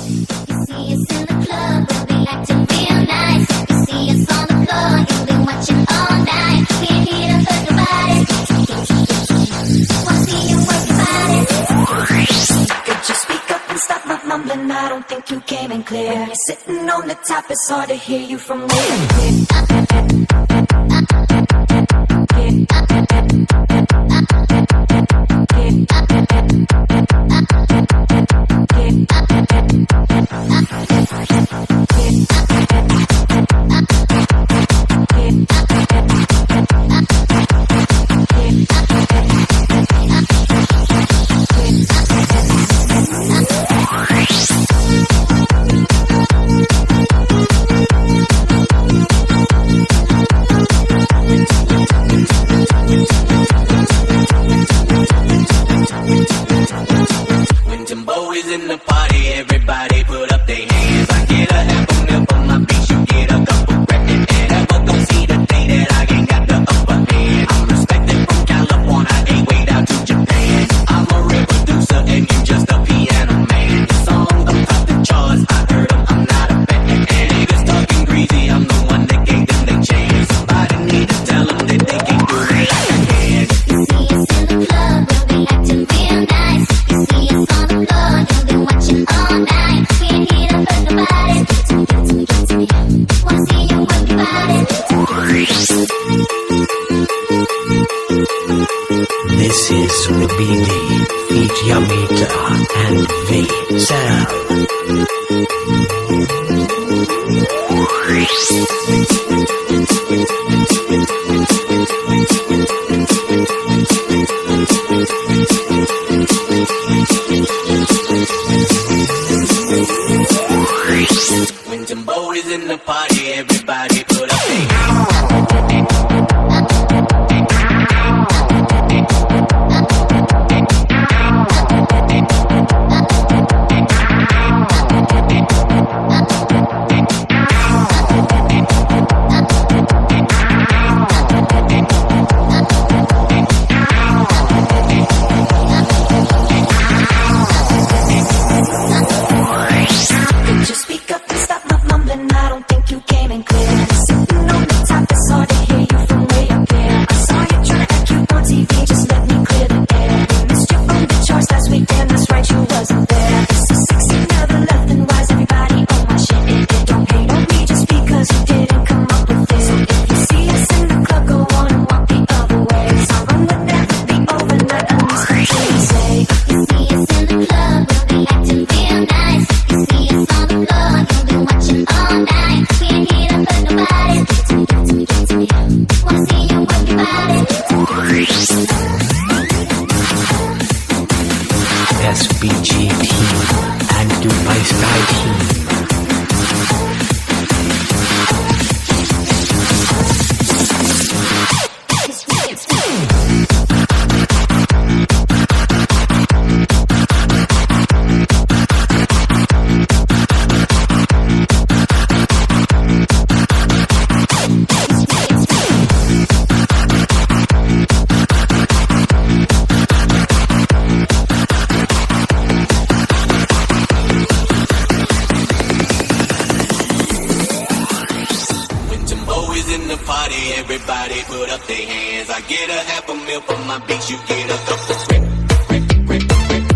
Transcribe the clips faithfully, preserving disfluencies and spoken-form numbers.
Sitting on the top, it's hard to hear you from way up here. This is with B D, feat. Yamita and V. Sound. When Jumbo is in the party, everybody put up their S B G team and Dubai Sky team. Everybody put up their hands. I get a half a meal for my beats. You get a couple rip, rip, rip, rip.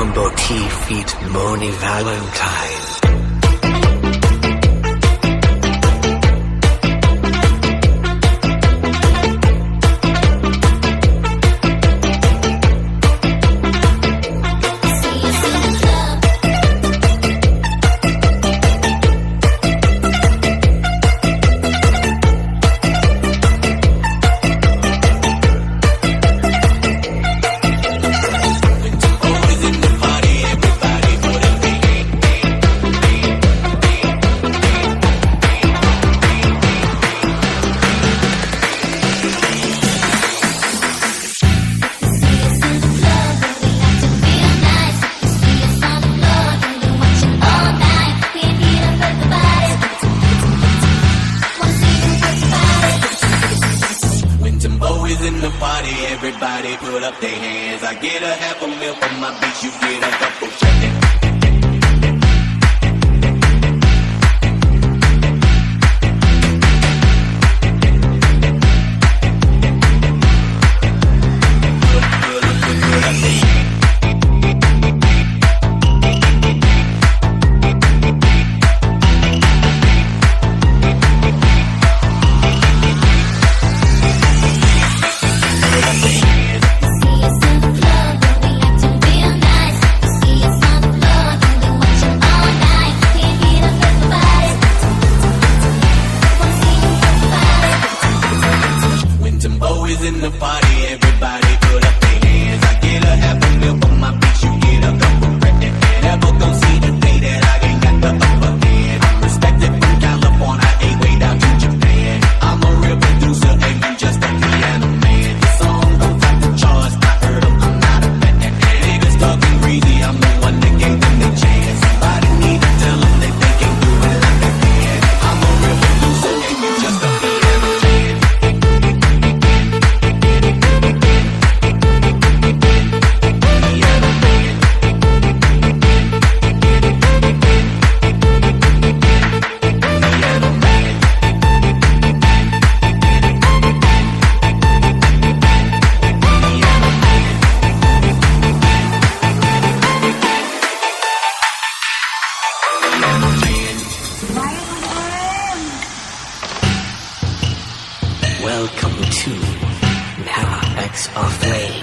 Mambo T feat. Moni Valentine. Everybody put up their hands. I get a half a mil for my beats. You get a couple seconds. In the party, everybody put up their hands. I get a half a mil for my beats, you get a couple records. Never gon' see the day that I ain't got the upper hand. I'm respected from California, I ain't way down to Japan. I'm a real producer, and you just a piano man. This song don't top the charts, I heard them, I'm not a fan. Niggas talking crazy, I'm the one that gave them their chance. Somebody need to tell them that they can't do it like I can. I'm a real producer, and you just a piano man. Welcome to Parallax of Flame.